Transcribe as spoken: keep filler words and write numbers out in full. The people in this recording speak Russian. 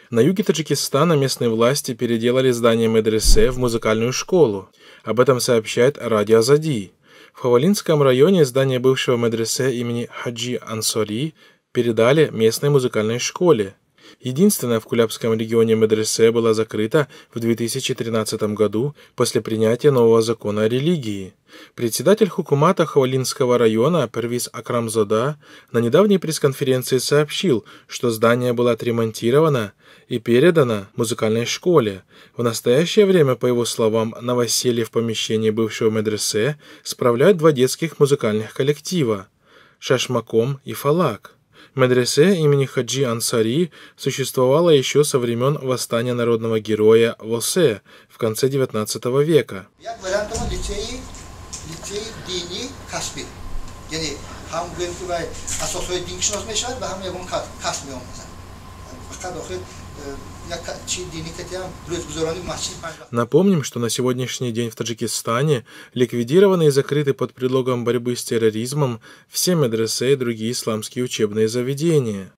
На юге Таджикистана местные власти переделали здание медресе в музыкальную школу. Об этом сообщает радио Азади. В Хавалинском районе здание бывшего медресе имени Хаджи Ансари передали местной музыкальной школе. Единственная в Кулябском регионе медресе была закрыта в две тысячи тринадцатом году после принятия нового закона о религии. Председатель хукумата Хавалинского района Первиз Акрамзода на недавней пресс-конференции сообщил, что здание было отремонтировано и передано музыкальной школе. В настоящее время, по его словам, новоселье в помещении бывшего медресе справляют два детских музыкальных коллектива – Шашмаком и Фалак. Медресе имени Хаджи Ансари существовало еще со времен восстания народного героя Восе в конце девятнадцатого века. Напомним, что на сегодняшний день в Таджикистане ликвидированы и закрыты под предлогом борьбы с терроризмом все медресе и другие исламские учебные заведения.